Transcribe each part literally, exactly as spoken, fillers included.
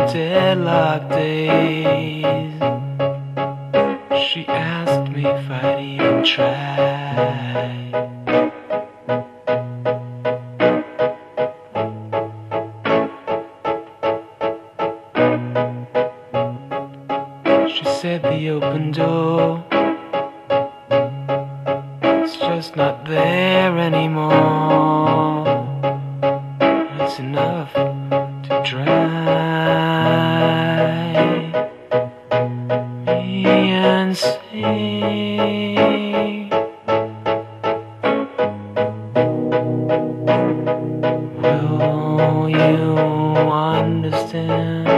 deadlock days. She asked me if I'd even try. She said the open door, it's just not there anymore. It's enough to drive me insane. Will you understand?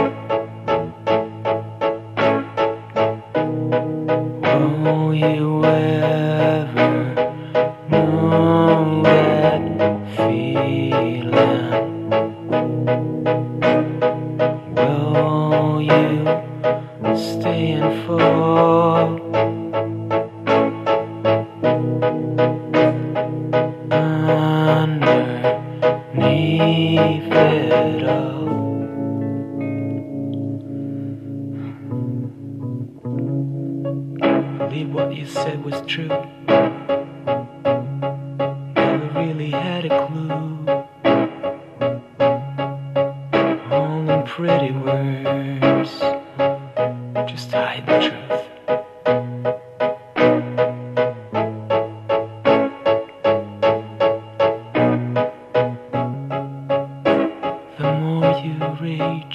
Will you ever know that feeling? Will you stay and fall underneath it all? Believe what you said was true. Never really had a clue. All in pretty words, just hide the truth. The more you reach,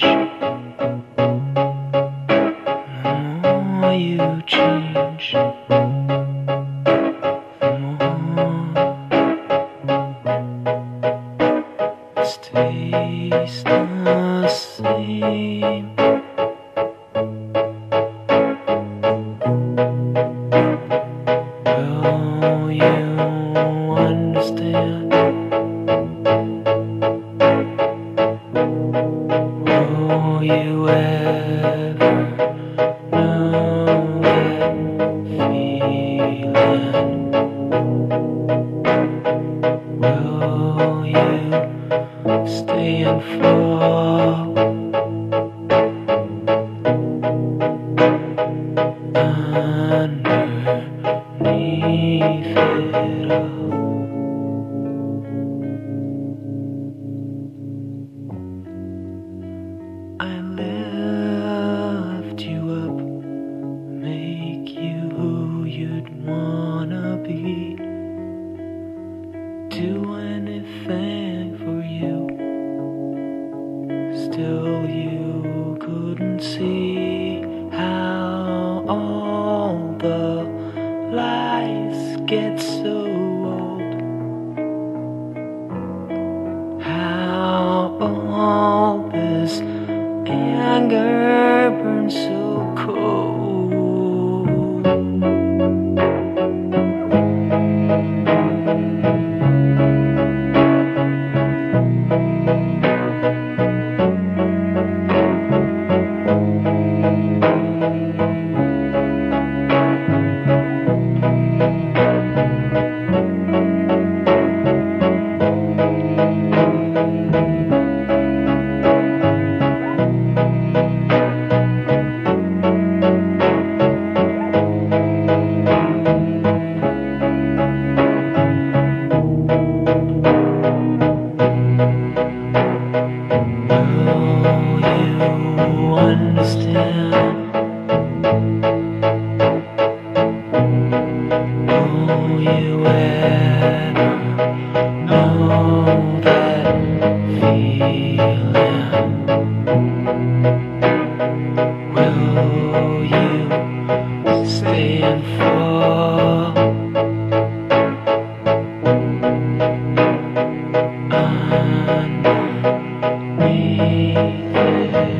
the more you change. The more it stays the same. Will you understand? Will you ever know that feeling? Will you stay and fall underneath it all? I lift you up, make you who you'd wanna be, do anything for you. Still you couldn't see how all the lies get so old, how all this anger burns so cold. Understand? Will you ever know that feeling? Will you stay and fall underneath it?